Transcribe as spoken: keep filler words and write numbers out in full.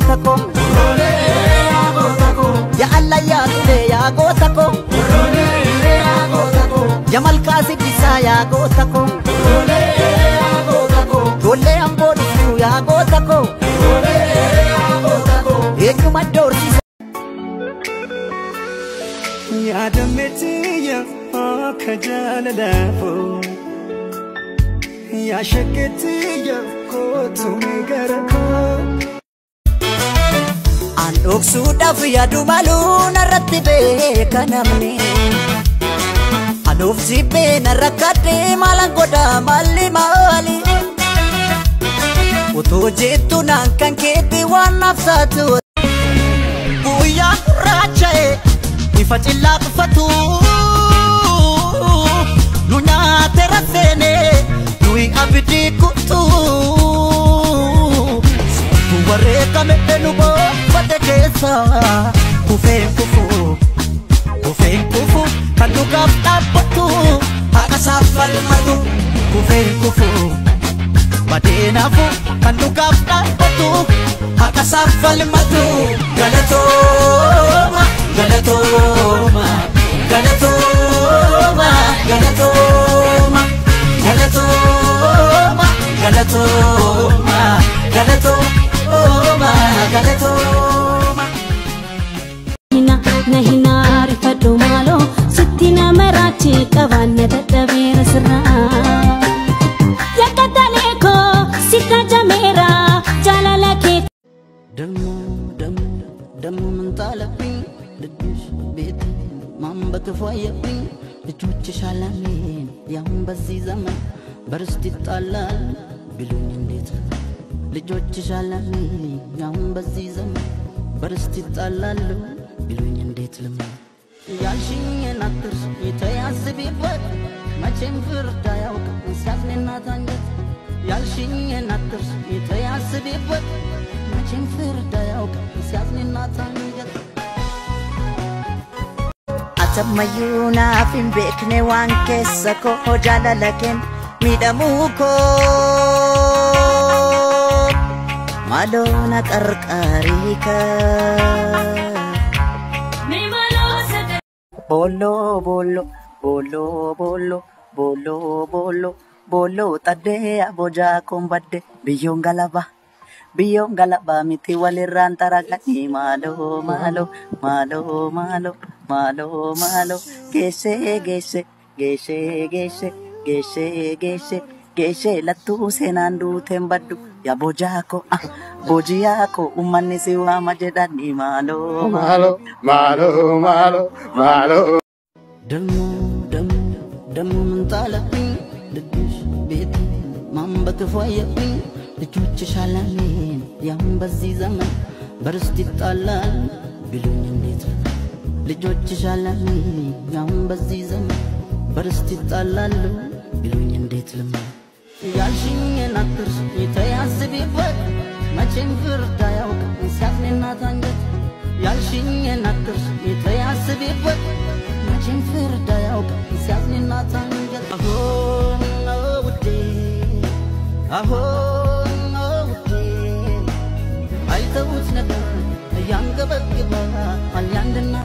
Tako Ya Allah ya Tule ya go Tako Ya Malkasi Bisa ya go Tako Tole Ambo Dufu ya go Tako Eku Madorsi Ya Dameti ya Kajala Dafo Ya Shaketi ya Kotu Megertu An oksu dafu ya dumalu naratibe kanamni An ofsibe narakade malangoda mali mali Uto jetu nankan keti wanafsatu Buya rachae ifachilla kufatu Nunya terasene nui abdi kutu Wareka me enubo patekesa kufe kufu kufe kufu kanduka tapatu akasafal matu kufe kufu badena fu kanduka tapatu akasafal matu galatoma galatoma galatoma galatoma galatoma galatoma galatoma Hina nahina rifadu malo sitina merachi kavanna tadavira sirra Yakataleko sita jamera jalalake Damu damu damu mentalapin Ledush beti mamba kefayapin Leduch shalamin yang bazi zaman Barstit-alal bilunin dita ልጆች ሻላሚ ያም በዚህ ዘመን በርስቲት አላሉ ቢሉኝ እንዴት ልም ያልሽኝን አትርስ የተያዝቢበት መቼም ፍርድ አያውቅም ሲያዝንና ታንጀት ያልሽኝን አትርስ የተያዝቢበት መቼም ፍርድ አያውቅም ሲያዝንና ታንጀት አተማዩና ፊም ቤክኔ ዋንኬሰኮ ጃላለኬን ሚደሙኮ Malona karkarika Bolo bolo bolo bolo bolo bolo bolo tade aboja kombade biyong galaba biyong galaba miti waliran taragani malo malo malo malo malo malo gese gese gese gese gese gese gese latu senandu tembadu Ya bojako, ah, bojiyako, umani siwa majedani malo, malo, malo, malo, malo. Damu, damu, damu mentalapin, ledush beti, mamba kefayapin, leduch shalamin, yang bazi zaman, barstit-alal, bilunin dita. Leduch shalamin, yang bazi zaman, barstit-alal, bilunin dita. ያልሽኝን አትርስ የተያዝቢበት መቼም ፍርድ አያውቅም ሲያዝንና ታንጀት ያልሽኝን አትርስ የተያዝቢበት መቼም ፍርድ አያውቅም ሲያዝንና ታንጀት አሁን ውዴ አሁን ውዴ አይተውት ነገር እያንገበግባ አልያንድና